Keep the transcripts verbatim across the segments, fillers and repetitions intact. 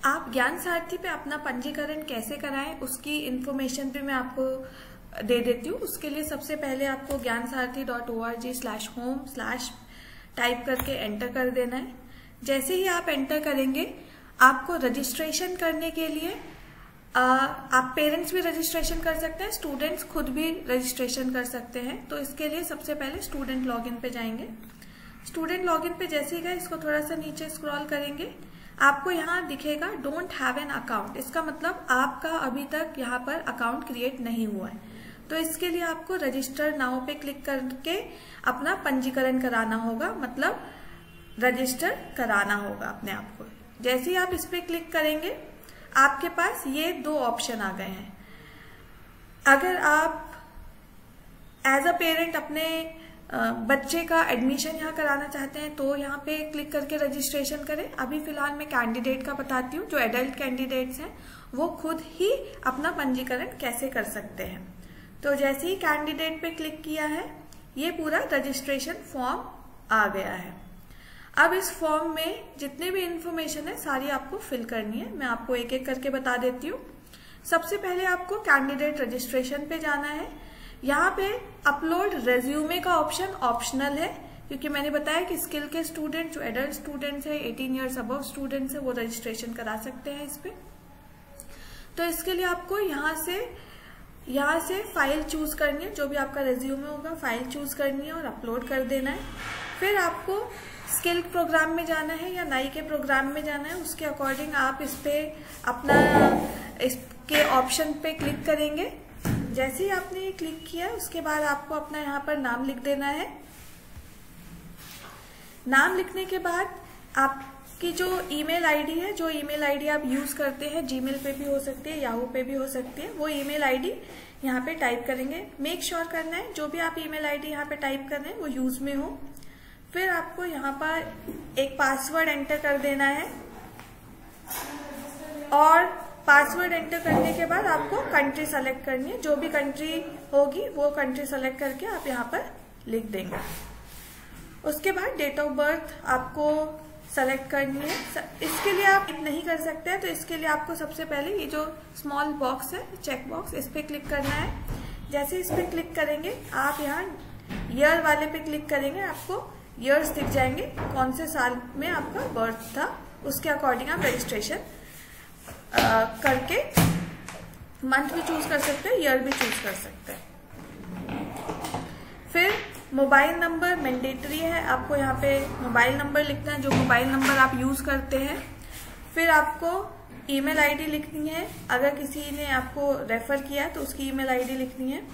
आप ज्ञान सारथी पे अपना पंजीकरण कैसे कराएं उसकी इन्फॉर्मेशन भी मैं आपको दे देती हूँ। उसके लिए सबसे पहले आपको Gyan Sarathi dot O R G slash home slash type करके एंटर कर देना है। जैसे ही आप एंटर करेंगे आपको रजिस्ट्रेशन करने के लिए आ, आप पेरेंट्स भी रजिस्ट्रेशन कर सकते हैं, स्टूडेंट्स खुद भी रजिस्ट्रेशन कर सकते हैं। तो इसके लिए सबसे पहले स्टूडेंट लॉगिन पे जाएंगे। स्टूडेंट लॉगिन पे जैसे ही गए इसको थोड़ा सा नीचे स्क्रॉल करेंगे, आपको यहाँ दिखेगा डोंट हैव एन अकाउंट। इसका मतलब आपका अभी तक यहाँ पर अकाउंट क्रिएट नहीं हुआ है। तो इसके लिए आपको रजिस्टर नाउ पे क्लिक करके अपना पंजीकरण कराना होगा, मतलब रजिस्टर कराना होगा अपने आप को। जैसे ही आप इस पे क्लिक करेंगे आपके पास ये दो ऑप्शन आ गए हैं। अगर आप एज अ पेरेंट अपने बच्चे का एडमिशन यहाँ कराना चाहते हैं तो यहाँ पे क्लिक करके रजिस्ट्रेशन करें। अभी फिलहाल मैं कैंडिडेट का बताती हूँ, जो एडल्ट कैंडिडेट्स हैं वो खुद ही अपना पंजीकरण कैसे कर सकते हैं। तो जैसे ही कैंडिडेट पे क्लिक किया है ये पूरा रजिस्ट्रेशन फॉर्म आ गया है। अब इस फॉर्म में जितने भी इंफॉर्मेशन है सारी आपको फिल करनी है। मैं आपको एक एक करके बता देती हूँ। सबसे पहले आपको कैंडिडेट रजिस्ट्रेशन पे जाना है। यहाँ पे अपलोड रेज्यूमे का ऑप्शन ऑप्शनल है, क्योंकि मैंने बताया कि स्किल के स्टूडेंट जो एडल्ट स्टूडेंट्स है, अठारह इयर्स अबव स्टूडेंट्स है, वो रजिस्ट्रेशन करा सकते हैं इस पे। तो इसके लिए आपको यहाँ से यहाँ से फाइल चूज करनी है, जो भी आपका रेज्यूमे होगा फाइल चूज करनी है और अपलोड कर देना है। फिर आपको स्किल प्रोग्राम में जाना है या नाई के प्रोग्राम में जाना है, उसके अकॉर्डिंग आप इस पे अपना इसके ऑप्शन पे क्लिक करेंगे। जैसे ही आपने ये क्लिक किया उसके बाद आपको अपना यहाँ पर नाम लिख देना है। नाम लिखने के बाद आपकी जो ईमेल आईडी है, जो ईमेल आईडी आप यूज करते हैं, जीमेल पे भी हो सकती है, याहू पे भी हो सकती है, वो ईमेल आईडी यहाँ पे टाइप करेंगे। मेक श्योर करना है जो भी आप ईमेल आईडी यहाँ पे टाइप कर रहे हैं वो यूज में हो। फिर आपको यहाँ पर एक पासवर्ड एंटर कर देना है और पासवर्ड एंटर करने के बाद आपको कंट्री सेलेक्ट करनी है। जो भी कंट्री होगी वो कंट्री सेलेक्ट करके आप यहाँ पर लिख देंगे। उसके बाद डेट ऑफ बर्थ आपको सेलेक्ट करनी है। इसके लिए आप नहीं कर सकते हैं, तो इसके लिए आपको सबसे पहले ये जो स्मॉल बॉक्स है, चेक बॉक्स, इस पे क्लिक करना है। जैसे इस पे क्लिक करेंगे आप यहाँ ईयर वाले पे क्लिक करेंगे, आपको ईयर्स दिख जाएंगे, कौन से साल में आपका बर्थ था, उसके अकॉर्डिंग आप रजिस्ट्रेशन करके मंथ भी चूज कर सकते हैं, ईयर भी चूज कर सकते हैं। फिर मोबाइल नंबर मैंडेटरी है, आपको यहाँ पे मोबाइल नंबर लिखना है, जो मोबाइल नंबर आप यूज करते हैं। फिर आपको ईमेल आईडी लिखनी है, अगर किसी ने आपको रेफर किया तो उसकी ईमेल आईडी लिखनी है।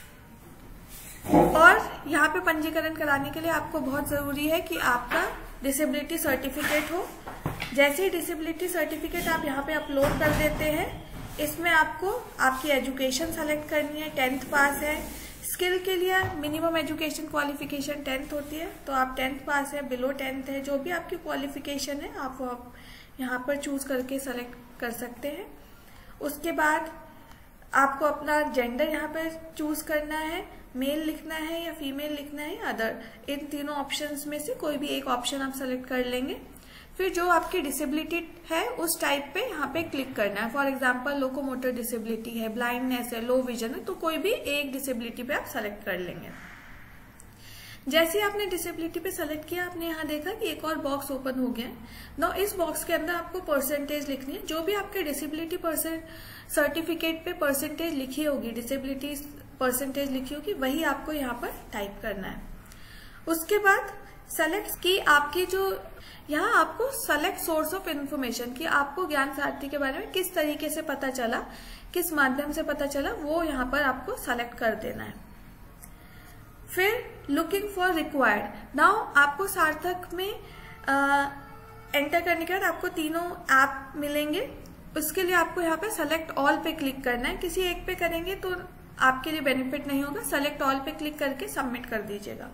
और यहाँ पे पंजीकरण कराने के लिए आपको बहुत जरूरी है कि आपका डिसेबिलिटी सर्टिफिकेट हो। जैसे ही डिसेबिलिटी सर्टिफिकेट आप यहाँ पे अपलोड कर देते हैं, इसमें आपको आपकी एजुकेशन सेलेक्ट करनी है, टेंथ पास है। स्किल के लिए मिनिमम एजुकेशन क्वालिफिकेशन टेंथ होती है, तो आप टेंथ पास है, बिलो टेंथ है, जो भी आपकी क्वालिफिकेशन है आप वो आप यहाँ पर चूज करके सेलेक्ट कर सकते हैं। उसके बाद आपको अपना जेंडर यहाँ पर चूज करना है, मेल लिखना है या फीमेल लिखना है, अदर। इन तीनों ऑप्शंस में से कोई भी एक ऑप्शन आप सेलेक्ट कर लेंगे। फिर जो आपकी डिसेबिलिटी है उस टाइप पे यहाँ पे क्लिक करना है। फॉर एग्जांपल लोकोमोटर डिसेबिलिटी है, ब्लाइंडनेस है, लो विजन है, तो कोई भी एक डिसेबिलिटी पे आप सेलेक्ट कर लेंगे। जैसे आपने डिसेबिलिटी पे सेलेक्ट किया, आपने यहाँ देखा कि एक और बॉक्स ओपन हो गया है। नो इस बॉक्स के अंदर आपको परसेंटेज लिखनी है, जो भी आपके डिसेबिलिटी परसेंट सर्टिफिकेट पे परसेंटेज लिखी होगी, डिसेबिलिटी परसेंटेज लिखी होगी, वही आपको यहाँ पर टाइप करना है। उसके बाद सेलेक्ट की आपकी जो यहाँ आपको सेलेक्ट सोर्स ऑफ इंफॉर्मेशन की आपको ज्ञान सारथी के बारे में किस तरीके से पता चला, किस माध्यम से पता चला, वो यहाँ पर आपको सेलेक्ट कर देना है। फिर लुकिंग फॉर रिक्वायर्ड। नाउ आपको सार्थक में आ, एंटर करने के बाद आपको तीनों ऐप मिलेंगे। उसके लिए आपको यहाँ पे सेलेक्ट ऑल पे क्लिक करना है। किसी एक पे करेंगे तो आपके लिए बेनिफिट नहीं होगा, सेलेक्ट ऑल पे क्लिक करके सबमिट कर दीजिएगा।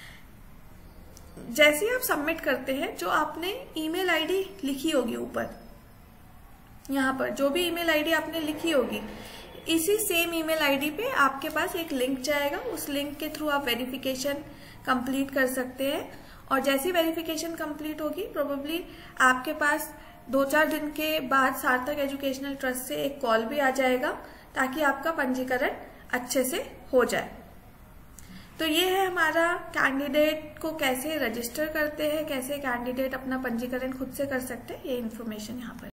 जैसे ही आप सबमिट करते हैं, जो आपने ईमेल आईडी लिखी होगी ऊपर यहाँ पर, जो भी ईमेल आईडी आपने लिखी होगी, इसी सेम ईमेल आईडी पे आपके पास एक लिंक जाएगा। उस लिंक के थ्रू आप वेरिफिकेशन कंप्लीट कर सकते हैं और जैसी वेरिफिकेशन कंप्लीट होगी प्रोबेबली आपके पास दो चार दिन के बाद सार्थक एजुकेशनल ट्रस्ट से एक कॉल भी आ जाएगा ताकि आपका पंजीकरण अच्छे से हो जाए। तो ये है हमारा कैंडिडेट को कैसे रजिस्टर करते हैं, कैसे कैंडिडेट अपना पंजीकरण खुद से कर सकते हैं, ये इन्फॉर्मेशन यहाँ पर